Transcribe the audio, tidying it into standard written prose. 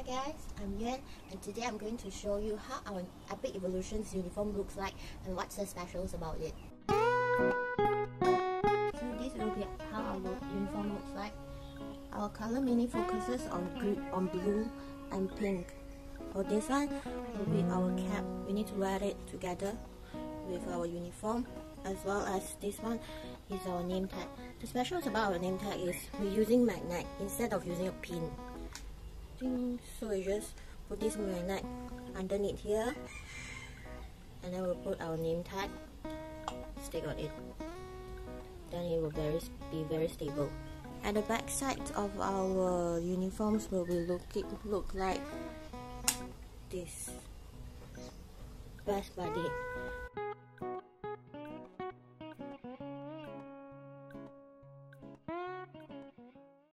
guys, I'm Yuan and today I'm going to show you how our Epic Evolutions uniform looks like and what's the specials about it. So this will be how our uniform looks like. Our color mainly focuses on blue and pink. For this one will be our cap. We need to wear it together with our uniform, as well as this one is our name tag. The specials about our name tag is we're using magnet instead of using a pin. So we just put this magnet underneath here, and then we'll put our name tag, stick on it. Then it will be very stable. At the back side of our uniforms will be look like this. Best buddy.